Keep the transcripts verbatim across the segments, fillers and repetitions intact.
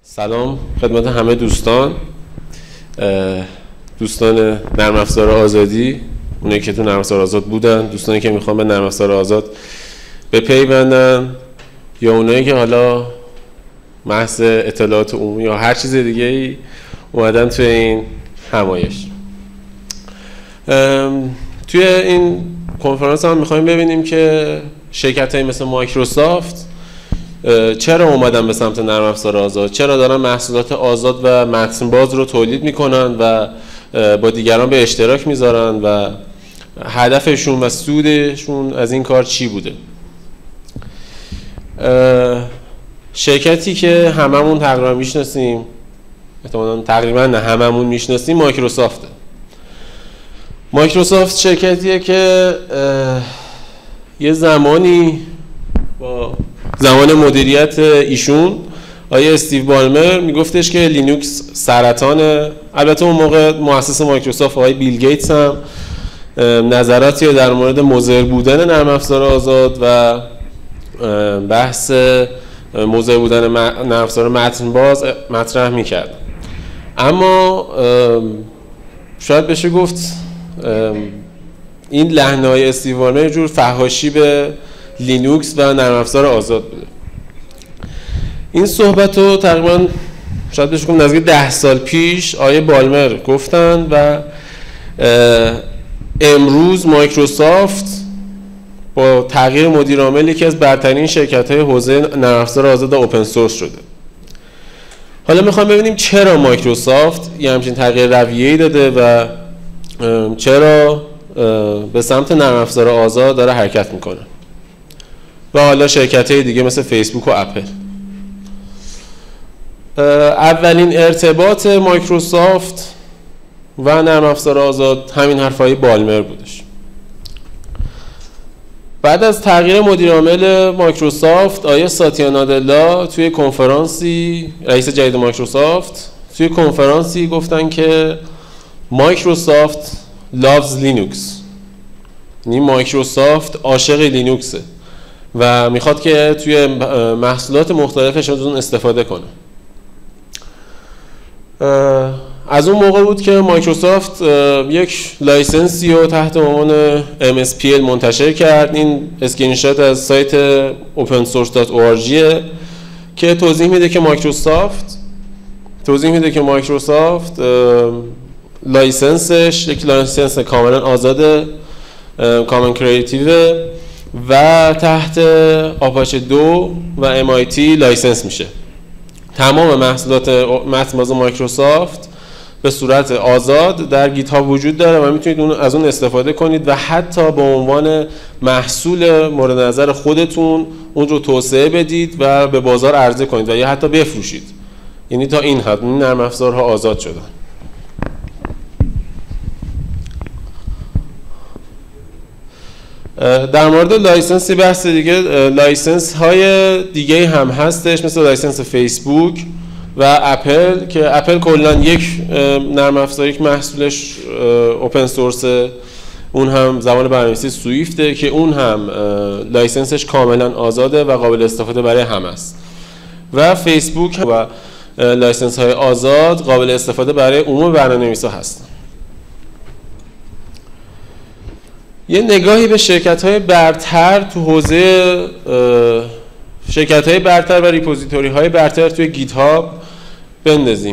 سلام خدمت همه دوستان دوستان نرم افزار آزادی، اونایی که تو نرم افزار آزاد بودن، دوستانی که میخوان به نرم افزار آزاد بپیوندن، یا اونایی که حالا محض اطلاعات عمومی یا هر چیز دیگه ای اومدن توی این همایش. توی این کنفرانس هم میخوایم ببینیم که شرکت‌هایی مثل مایکروسافت چرا اومدن به سمت نرم افزار آزاد، چرا دارن محصولات آزاد و متن باز رو تولید میکنن و با دیگران به اشتراک میذارن و هدفشون و سودشون از این کار چی بوده. شرکتی که هممون تقریبا میشناسیم، احتمالاً تقریبا نه هممون میشناسیم، مایکروسافته. مایکروسافت شرکتیه که یه زمانی با زمان مدیریت ایشون آیه استیو بالمر میگفتش که لینوکس سرطانه. البته اون موقع مؤسس مایکروسافت آقای بیل گیتس هم نظراتی در مورد مضر بودن نرم افزار آزاد و بحث مضر بودن نرم افزار متن باز مطرح میکرد. اما شاید بشه گفت این لحنه‌های استیو بالمر یه جور فحاشی به لینوکس و نرم افزار آزاد بوده. این صحبت رو تقریبا شاید بشه گفت نزدیک ده سال پیش آیه بالمر گفتن و امروز مایکروسافت با تغییر مدیر عامل یکی از برترین شرکت‌های حوزه نرم افزار آزاد اوپن سورس شده. حالا میخوام ببینیم چرا مایکروسافت یه همچین تغییر رویه‌ای داده و چرا به سمت نرم افزار آزاد داره حرکت میکنه و حالا شرکت‌های دیگه مثل فیسبوک و اپل. اولین ارتباط مایکروسافت و نرم افزار آزاد همین حرفای بالمر بودش. بعد از تغییر مدیر عامل مایکروسافت، آیه ساتیا نادلا توی کنفرانسی، رئیس جدید مایکروسافت توی کنفرانسی گفتن که مایکروسافت loves لینوکس، یعنی مایکروسافت عاشق لینوکسه و میخواد که توی محصولات مختلفش از اون استفاده کنه. از اون موقع بود که مایکروسافت یک لایسنسی رو تحت عنوان ام اس پی ال منتشر کرد. این اسکرین شات از سایت اوپن سورس دات او آر جی که توضیح میده که مایکروسافت توضیح میده که مایکروسافت لایسنسش یک لایسنس کاملا آزاده، کامن کریتیو و تحت آپاچه دو و ام آی تی لایسنس میشه. تمام محصولات متن باز مایکروسافت به صورت آزاد در گیت هاب وجود داره و میتونید اون از اون استفاده کنید و حتی به عنوان محصول مورد نظر خودتون اون رو توسعه بدید و به بازار عرضه کنید و یا حتی بفروشید. یعنی تا این حد این نرم افزارها آزاد شدن. در مورد لایسنس بحث دیگه، لایسنس های دیگه هم هستش مثل لایسنس فیسبوک و اپل که اپل کلا یک نرم افزار، یک محصولش اوپن سورس، اون هم زبان برنامه‌نویسی سویفته که اون هم لایسنسش کاملا آزاده و قابل استفاده برای همه است و فیسبوک و لایسنس های آزاد قابل استفاده برای عموم برنامه‌نویسا هستن. یه نگاهی به شرکت‌های برتر تو حوزه شرکت‌های برتر و ریپوزیتوری‌های برتر توی گیت هاب بندازیم.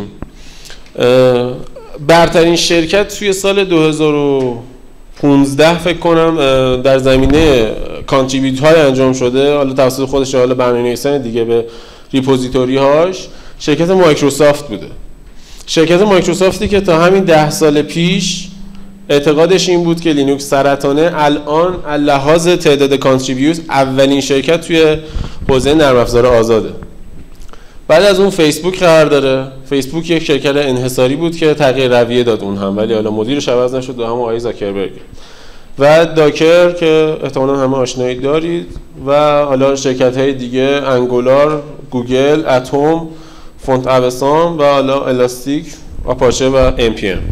برترین شرکت توی سال دو هزار و پانزده فکر کنم در زمینه کانتریبیوت های انجام شده، حالا توسط خودش، حالا برنامه‌نویسان دیگه به ریپوزیتوری‌هاش، شرکت مایکروسافت بوده. شرکت مایکروسافتی که تا همین ده سال پیش اعتقادش این بود که لینوکس سرطانه، الان لحاظ تعداد کانتریبیوت اولین شرکت توی حوزه نرم افزار آزاده. بعد از اون فیسبوک قرار داره. فیسبوک یک شرکت انحصاری بود که تغییر رویه داد اون هم، ولی حالا مدیرش عوض نشد و همون آقای زاکربرگ. و داکر که احتمالاً همه آشنایی دارید و حالا شرکت‌های دیگه انگولار، گوگل، اتم، فونت اوسام و حالا الاستیک، آپاچه و ام پی ام.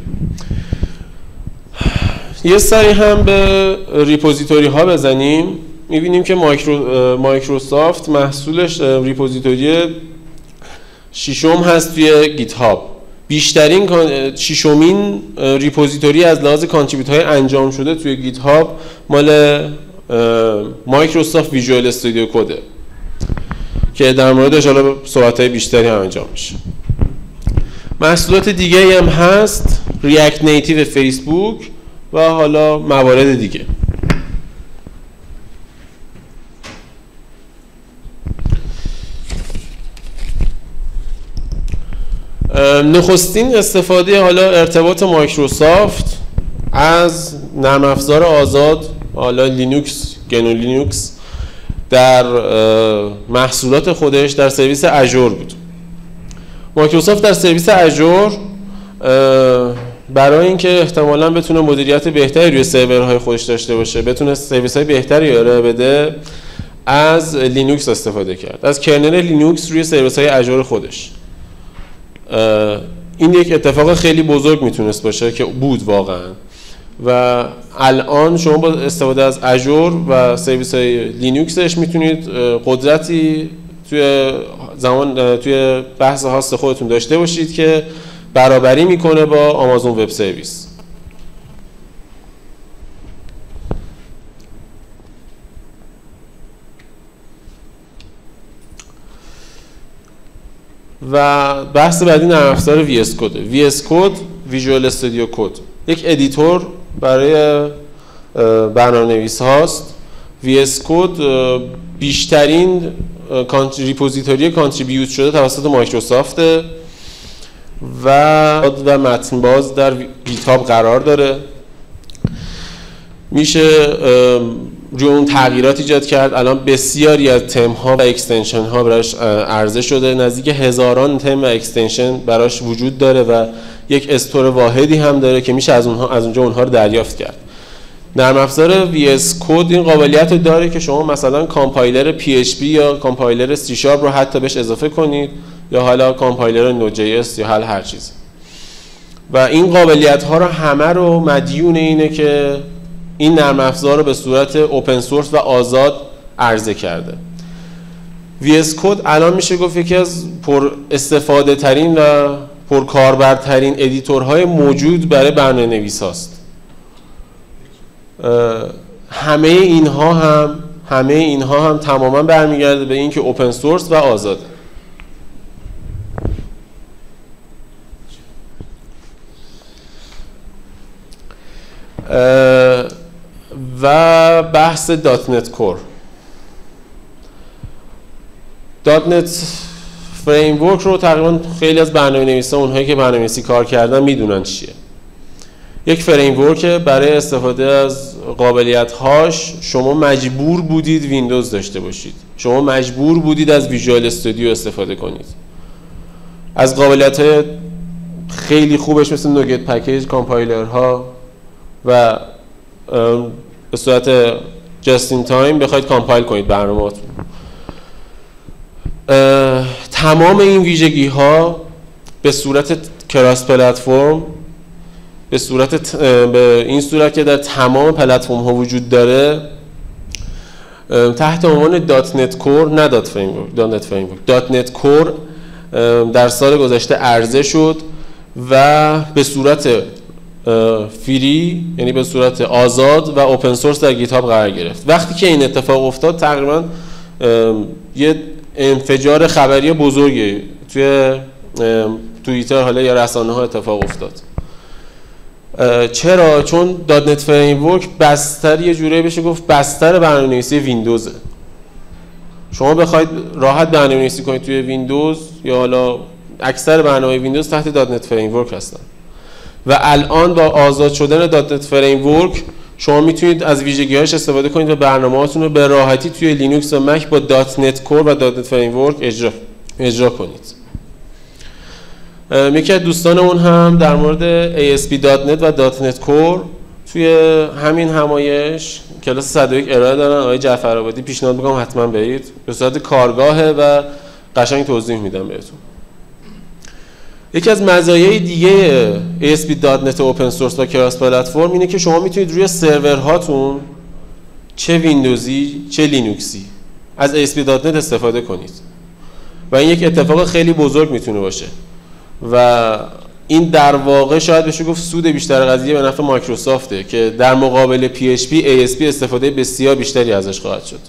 یه سری هم به ریپوزیتوری ها بزنیم. میبینیم که مایکرو، مایکروسافت محصولش ریپوزیتوری ششم هست توی گیت هاب. بیشترین ششمین ریپوزیتوری از لحاظ کانتریبیوت های انجام شده توی گیت هاب مال مایکروسافت ویژوال استودیو کده که در موردش حالا صحبت‌های بیشتری هم انجام میشه. محصولات دیگه هم هست، ریاکت نیتیو فیسبوک و حالا موارد دیگه. نخستین استفاده حالا ارتباط مایکروسافت از نرم افزار آزاد حالا لینوکس، گنو لینوکس در محصولات خودش در سرویس اژور بود. مایکروسافت در سرویس اژور برای اینکه احتمالاً بتونه مدیریت بهتری روی سرورهای خودش داشته باشه، بتونه سرویس‌های بهتری ارائه بده، از لینوکس استفاده کرد، از کرنل لینوکس روی سرویس‌های اژور خودش. این یک اتفاق خیلی بزرگ میتونست باشه که بود واقعاً و الان شما با استفاده از اژور و سرویس‌های لینوکسش میتونید قدرتی توی زمان توی بحث هاست خودتون داشته باشید که برابری میکنه با آمازون وب سرویس. و بحث بعدی نرم افزار وی اس کد. وی اس کد ویژوال استودیو کد یک ادیتور برای برنامه‌نویس هاست. وی اس کد بیشترین ریپوزیتوری کانتریبیوت شده توسط مایکروسافت و و متن باز در گیت هاب قرار داره. میشه روی اون تغییرات ایجاد کرد. الان بسیاری از تم ها و اکستنشن ها براش عرضه شده، نزدیک هزاران تم و اکستنشن براش وجود داره و یک استور واحدی هم داره که میشه از اونها از اونجا اونها رو دریافت کرد. نرم افزار وی اس کد این قابلیت رو داره که شما مثلا کامپایلر پی اچ پی یا کامپایلر سی شارپ رو حتی بهش اضافه کنید یا حالا کامپایلر نود جی اس یا حال هر چیز، و این قابلیت ها رو همه رو مدیون اینه که این نرم افزار رو به صورت اوپن سورس و آزاد عرضه کرده. وی اس کد الان میشه گفت یکی از پر استفاده ترین و پر کاربرترین ادیتورهای موجود برای برنامه‌نویس هاست. همه اینها هم همه اینها هم تماما برمیگرده به اینکه اوپن سورس و آزاده. و بحث دات نت کور. دات نت فریم ورک رو تقریبا خیلی از برنامه‌نویسا، اونهایی که برنامه‌نویسی کار کردن، میدونن چیه. یک فریم ورک برای استفاده از قابلیت‌هاش شما مجبور بودید ویندوز داشته باشید. شما مجبور بودید از ویژوال استودیو استفاده کنید. از قابلیت‌های خیلی خوبش مثل نوگت پکیج، کامپایلرها و به صورت جست این تایم بخواید کامپایل کنید برنامه‌هاتون. تمام این ویژگی ها به صورت کراس پلتفرم، به صورت به این صورت که در تمام پلتفرم ها وجود داره، تحت عنوان دات نت کور، نه دات فریم ورک، دات نت فریم ورک، دات نت کور در سال گذشته عرضه شد و به صورت فری، یعنی به صورت آزاد و اوپن سورس در گیت هاب قرار گرفت. وقتی که این اتفاق افتاد تقریبا یه انفجار خبری بزرگی توی توییتر حالا یا رسانه ها اتفاق افتاد. چرا؟ چون دات نت فریم ورک بستر، یه جوری بشه گفت بستر برنامه‌نویسی ویندوزه. شما بخواید راحت برنامه‌نویسی کنید توی ویندوز یا حالا اکثر برنامه‌های ویندوز تحت دات نت فریم ورک هستن و الان با آزاد شدن دات نت فریم ورک شما میتونید از ویژگی‌هاش استفاده کنید و برنامه‌هاتون رو به راحتی توی لینوکس و مک با دات نت کور و دات نت فریم ورک اجرا اجرا کنید. یکی از دوستانمون هم در مورد ای اس پی دات نت و دات نت کور توی همین همایش کلاس صد و یک ارائه دارن. آقای جعفرآبادی پیشنهاد می‌کنم حتما برید، به صورت کارگاهه و قشنگ توضیح میدم بهتون. یکی از مزایای دیگه ای اس پی دات نت اوپن سورس و کراس پلتفرم اینه که شما میتونید روی سرورهاتون چه ویندوزی چه لینوکسی از ای اس پی دات نت استفاده کنید. و این یک اتفاق خیلی بزرگ میتونه باشه و این در واقع شاید بشه گفت سود بیشتر قضیه به نفع مایکروسافته که در مقابل پی اچ پی ای اس پی استفاده بسیار بیشتری ازش خواهد شد.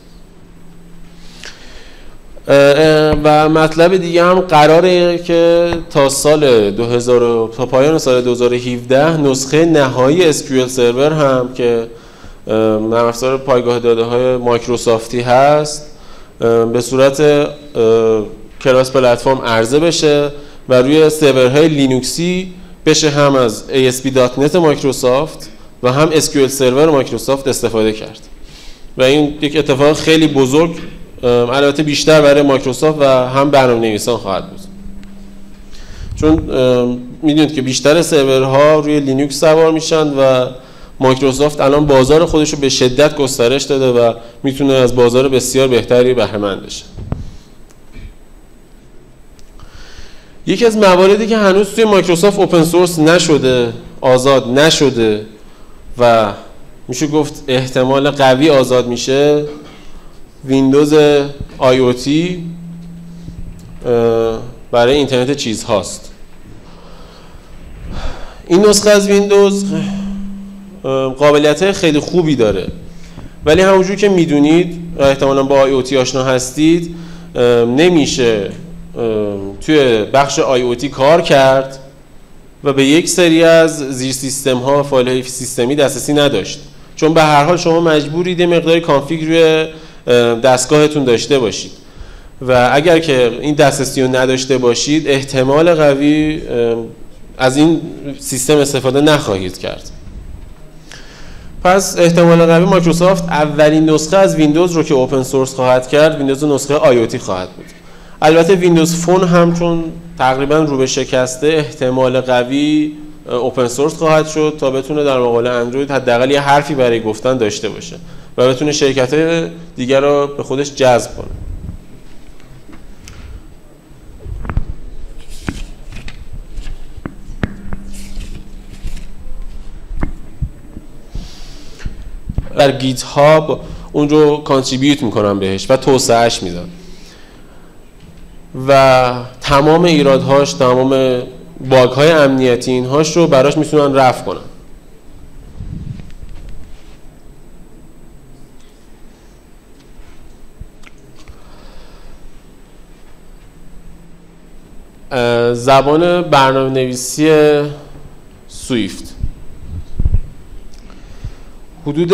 و مطلب دیگه هم قراره که تا سال دو هزار تا پایان سال دو هزار و هفده نسخه نهایی اس کیو ال سرور هم که نرم افزار پایگاه داده های مایکروسافتی هست به صورت کراس پلتفرم عرضه بشه و روی سرورهای لینوکسی بشه هم از ای اس پی دات نت مایکروسافت و هم اس کیو ال سرور مایکروسافت استفاده کرد و این یک اتفاق خیلی بزرگ البته بیشتر برای مایکروسافت و هم برنامه‌نویسان خواهد بود، چون میدونید که بیشتر سرورها روی لینوکس سوار میشن و مایکروسافت الان بازار خودش رو به شدت گسترش داده و میتونه از بازار بسیار بهتری بهره مند بشه. یکی از مواردی که هنوز توی مایکروسافت اوپن سورس نشده، آزاد نشده و میشه گفت احتمال قوی آزاد میشه، ویندوز آی او تی برای اینترنت چیز هاست. این نسخه از ویندوز قابلیت خیلی خوبی داره ولی همونجور که میدونید احتمالاً با آی او تی آشنا هستید نمیشه توی بخش آی او تی کار کرد و به یک سری از زیر سیستم ها و فایل های سیستمی دسترسی نداشت، چون به هر حال شما مجبورید یه مقداری کانفیگ روی دستگاهتون داشته باشید و اگر که این دسترسی رو نداشته باشید احتمال قوی از این سیستم استفاده نخواهید کرد. پس احتمال قوی مایکروسافت اولین نسخه از ویندوز رو که اوپن سورس خواهد کرد ویندوز نسخه آی او تی خواهد بود. البته ویندوز فون هم چون تقریبا رو به شکسته احتمال قوی اوپن سورس خواهد شد تا بتونه در مقابل اندروید حداقل یه حرفی برای گفتن داشته باشه و بتونه شرکت‌های دیگر رو به خودش جذب کنه. در گیت هاب اون رو کانتریبیوت میکنن بهش و توسعهش میدن و تمام ایرادهاش، تمام باگ‌های امنیتی اینهاش رو براش میتونن رفع کنن. زبان برنامه نویسی سویفت حدود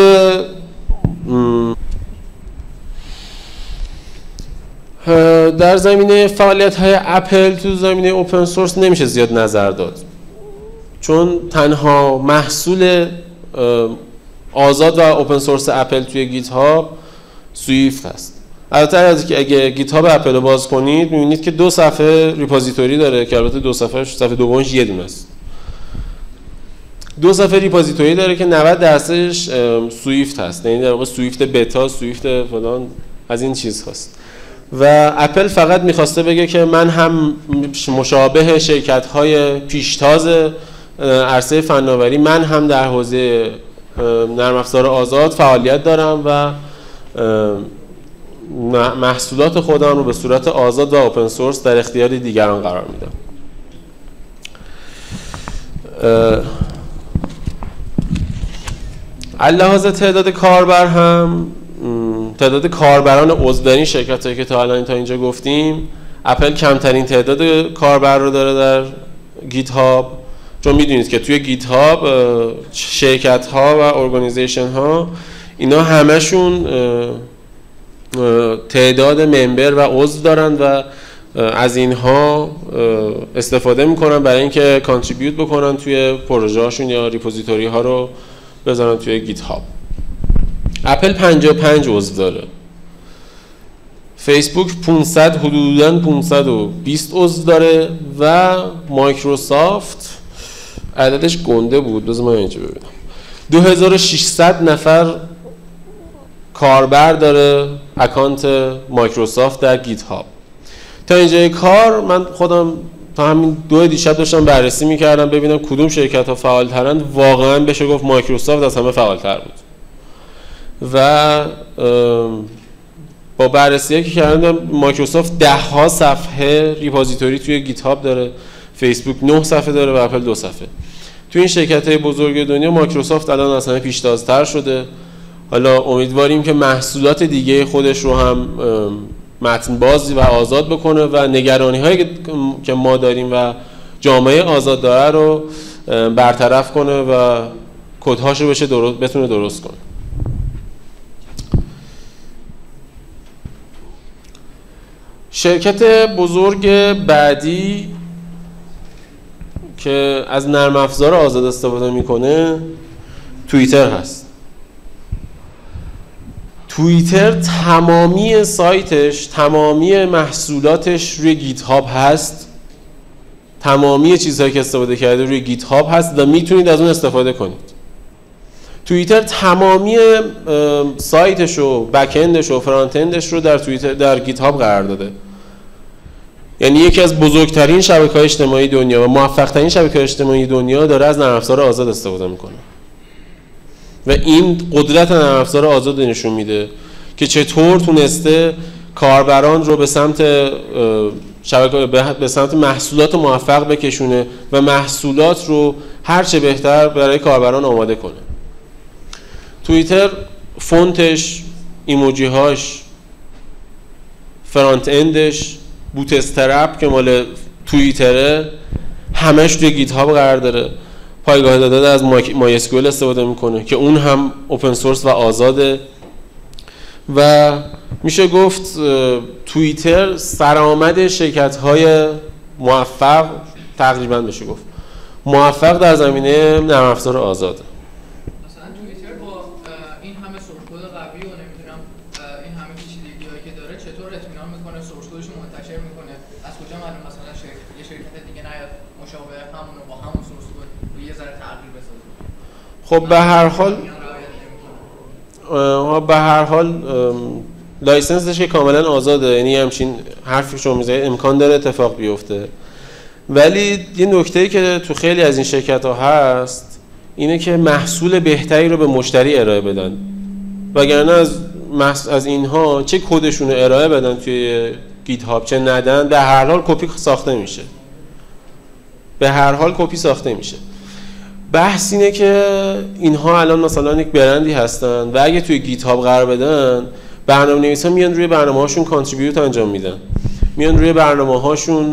در زمینه فعالیت‌های اپل تو زمینه اوپن سورس نمیشه زیاد نظر داد، چون تنها محصول آزاد و اوپن سورس اپل توی گیت هاب سویفت هست. البته از که اگه گیت هاب اپل رو باز کنید می‌بینید که دو صفحه ریپوزیتوری داره که البته دو صفحهش صفحه دومش یه دونه است. دو صفحه ریپوزیتوری داره که نود درصدش سویفت هست، یعنی در واقع سویفت بتا، سویفت فلان از این چیز هست و اپل فقط میخواسته بگه که من هم مشابه شرکت‌های پیشتاز عرصه فناوری، من هم در حوزه نرم افزار آزاد فعالیت دارم و محصولات خودم رو به صورت آزاد و اوپن سورس در اختیار دیگران قرار میدم. لحاظ تعداد کاربر هم تعداد کاربران عضوی شرکتایی که تا الان تا اینجا گفتیم، اپل کمترین تعداد کاربر رو داره در گیت هاب، چون میدونید که توی گیت هاب شرکت ها و ارگانیزیشن ها اینا همشون تعداد ممبر و عضو دارن و از اینها استفاده میکنن برای اینکه کانتریبیوت بکنن توی پروژه هاشون یا ریپوزیتوری ها رو بذارن توی گیت هاب. اپل پنجاه و پنج عضو داره، فیسبوک پانصد حدوداً پانصد و بیست عضو داره و مایکروسافت عددش گنده بود، بذار من اینجا ببینم، دو هزار و ششصد نفر کاربر داره اکانت مایکروسافت در گیت هاب. تا اینجای کار من خودم تا همین دو دیشب داشتم بررسی میکردم ببینم کدوم شرکت ها فعال ترند. واقعا بشه گفت مایکروسافت از همه فعال تر بود و با بررسی‌هایی که کردم مایکروسافت ده ها صفحه ریپوزیتوری توی گیت هاب داره، فیسبوک نه صفحه داره و اپل دو صفحه. توی این شرکت‌های بزرگ دنیا مایکروسافت الان اصلا پیشتازتر شده. حالا امیدواریم که محصولات دیگه خودش رو هم متن بازی و آزاد بکنه و نگرانی‌هایی که ما داریم و جامعه آزاد داره رو برطرف کنه و کدهاش رو بشه درست بتونه درست کنه. شرکت بزرگ بعدی که از نرم افزار آزاد استفاده میکنه توییتر هست. توییتر تمامی سایتش، تمامی محصولاتش روی گیت هاب هست. تمامی چیزهایی که استفاده کرده روی گیت هاب هست و میتونید از اون استفاده کنید. توییتر تمامی سایتش و بک اندش و فرانت اندش رو در توییتر در گیت هاب قرار داده. یعنی یکی از بزرگترین شبکه‌های اجتماعی دنیا و موفق‌ترین شبکه‌های اجتماعی دنیا داره از نرم افزار آزاد استفاده میکنه. و این قدرت نرم افزار آزاد نشون میده که چطور تونسته کاربران رو به سمت شبکه به سمت محصولات موفق بکشونه و محصولات رو هر چه بهتر برای کاربران آماده کنه. توییتر فونتش، ایموجی هاش، فرانت اندش، بوت استرپ که مال توییتره همش توی گیت هاب قرار داره. پایگاه داده از مای اسکیول استفاده میکنه که اون هم اوپن سورس و آزاده و میشه گفت توییتر سرآمد شرکت‌های موفق تقریبا میشه گفت موفق در زمینه نرم افزار آزاده. مثلا توییتر با این همه سورس کد قوی و نمیدونم این همه پیچیدگی‌هایی که داره چطور اطمینان میکنه سورس کدش رو منتشر میکنه؟ از کجا معلوم مثلا شرکت یه شرکت دیگه نیاد مشابه همون رو با همون سورس کد رو یه ذره تغییر بسازه؟ خب به هر حال به هر حال لایسنسش که کاملا آزاده، یعنی همچین حرفی شما میزنید امکان داره اتفاق بیفته. ولی یه نکته‌ای که تو خیلی از این شرکت‌ها هست اینه که محصول بهتری رو به مشتری ارائه بدن، وگرنه از از اینها چه کدشون رو ارائه بدن توی گیت هاب چه ندن به هر حال کپی ساخته میشه به هر حال کپی ساخته میشه. بحث اینه که اینها الان مثلا یک برندی هستن و اگه توی گیت هاب قرار بدن برنامه‌نویسا میان روی برنامه‌هاشون کانتریبیوت انجام میدن، میان روی برنامه‌هاشون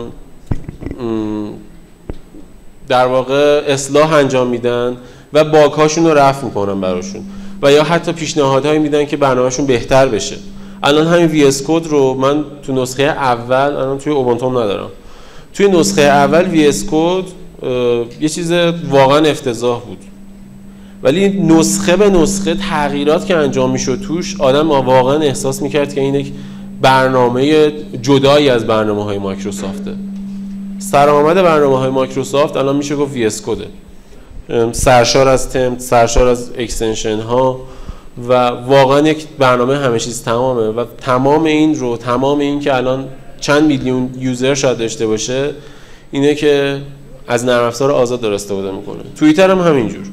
در واقع اصلاح انجام میدن و باگ هاشون رو رفع میکنن براشون و یا حتی پیشنهادهایی میدن که برنامه‌شون بهتر بشه. الان همین وی اس کد رو من تو نسخه اول الان توی اوبونتو ندارم. توی نسخه اول وی اس کد یه چیز واقعا افتضاح بود، ولی نسخه به نسخه تغییرات که انجام میشد توش آدم واقعا احساس میکرد که این یک برنامه جدایی از برنامه‌های مایکروسافته. سرآمد برنامه‌های مایکروسافت الان میشه گفت وی اس کده، سرشار از تمپ، سرشار از اکستنشن ها و واقعا یک برنامه همه چیز تمامه و تمام این رو تمام این که الان چند میلیون یوزر شاید داشته باشه اینه که از نرم افزار آزاد داره استفاده میکنه. توییتر هم همینجور.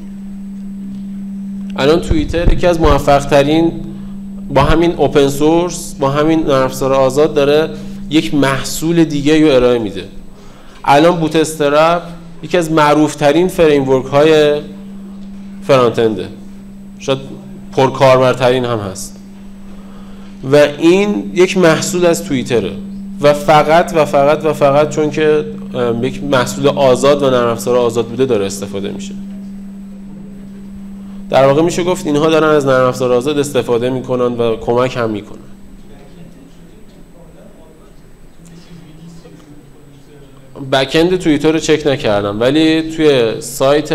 الان توییتر یکی از موفق ترین با همین اوپن سورس با همین نرم افزار آزاد داره یک محصول دیگه رو ارائه میده. الان بوت استرپ یکی از معروف ترین فریم ورک های فرانت انده، شاید پرکاربرترین هم هست و این یک محصول از توییتره و فقط و فقط و فقط چون که یک محصول آزاد و نرم افزار آزاد بوده داره استفاده میشه. در واقع میشه گفت اینها دارن از نرم افزار آزاد استفاده میکنن و کمک هم میکنن. بک‌اند توییتر رو چک نکردم ولی توی سایت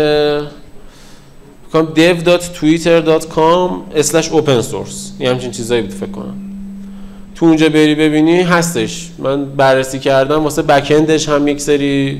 dev dot twitter dot com slash open source یه همچین چیزایی بود فکر کنم. تو اونجا بری ببینی هستش. من بررسی کردم واسه بک‌اندش هم یک سری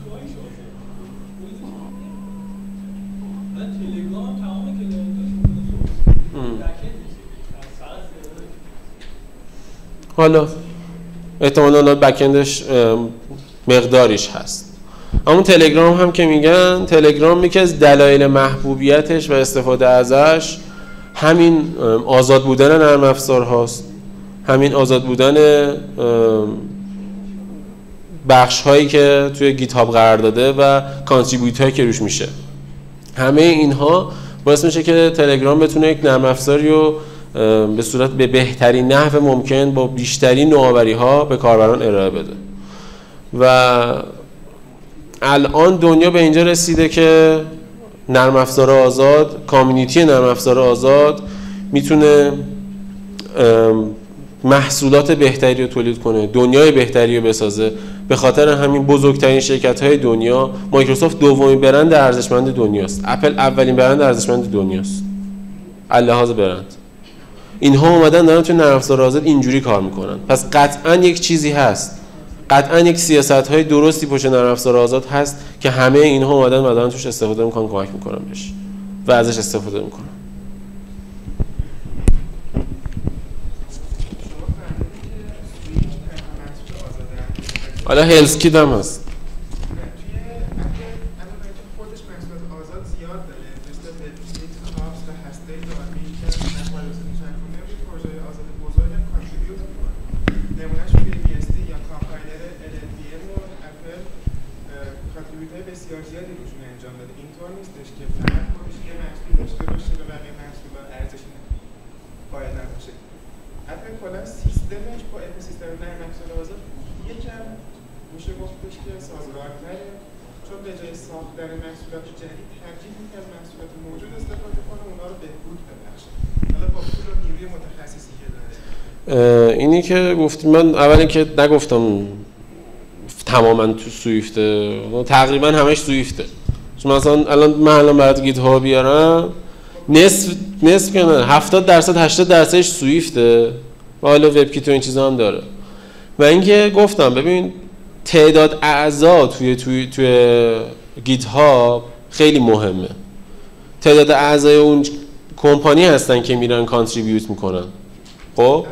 حالا احتمالاً بک‌اندش مقداریش هست. اما تلگرام هم که میگن تلگرام یکی از دلایل محبوبیتش و استفاده ازش همین آزاد بودن نرم افزار هاست همین آزاد بودن بخش هایی که توی گیت هاب قرار داده و کانتریبیوت هایی که روش میشه. همه اینها باعث میشه که تلگرام بتونه یک نرم افزاری رو به صورت به بهترین نحو ممکن با بیشترین نوآوری ها به کاربران ارائه بده. و الان دنیا به اینجا رسیده که نرم افزار آزاد، کامیونیتی نرم افزار آزاد میتونه محصولات بهتری رو تولید کنه، دنیای بهتری رو بسازه. به خاطر همین بزرگترین شرکت‌های دنیا، مایکروسافت دومین برند ارزشمند دنیاست، اپل اولین برند ارزشمند دنیاست اللحاظ برند. اینها اومدن دارن توی نرم افزار آزاد اینجوری کار میکنن. پس قطعاً یک چیزی هست، قطعاً یک سیاست‌های درستی پشت نرم افزار آزاد هست که همه اینها اومدن و دارن توش استفاده میکنن، کمک میکنن بهش و ازش استفاده میکنن. حالا هلس کید هم هست. اینی که گفتم، من اولی که نگفتم تماما تو سویفته، تقریبا همش سویفته. چون مثلا الان من الان برات گیت ها بیارم، نصف نصف که نه هفتاد درصد هشتاد درصدش سویفته و حالا وب کیت و این چیزا هم داره. و اینکه گفتم ببین تعداد اعضا توی توی توی گیت ها خیلی مهمه. تعداد اعضای اون کمپانی هستن که میرن کانتریبیوت میکنن. خب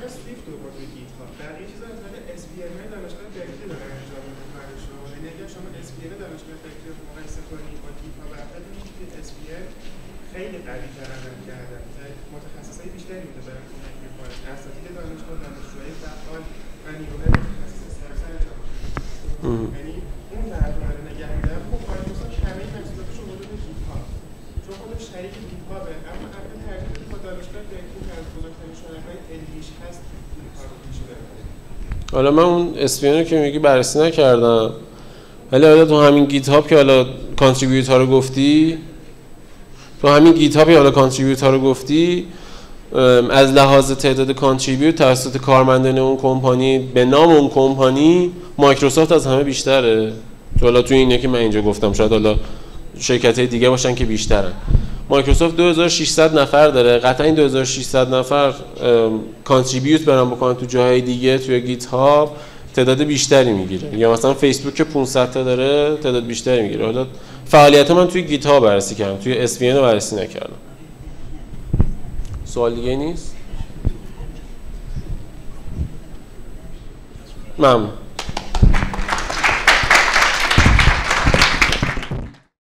حالا من اون اس وی ان رو که میگی بررسی نکردم، ولی حالا تو همین گیت هاب که حالا کانتریبیوت ها رو گفتی، تو همین گیت هاب که حالا کانتریبیوت ها رو گفتی، از لحاظ تعداد کانتریبیوت توسط کارمندان اون کمپانی به نام اون کمپانی مایکروسافت از همه بیشتره. تو حالا تو اینه که من اینجا گفتم، شاید حالا شرکت‌های دیگه باشن که بیشترن. مایکروسافت دو هزار و ششصد نفر داره، قطعا این دو هزار و ششصد نفر کانتریبیوت برن بکنن تو جاهای دیگه توی گیت هاب تعداد بیشتری میگیره. یا مثلا فیسبوک که پانصد تا داره تعداد بیشتری میگیره. حالا فعالیت من توی گیت هاب بررسی کردم، توی اس وی ان رو بررسی نکردم. سوال دیگه نیست؟ ممنون.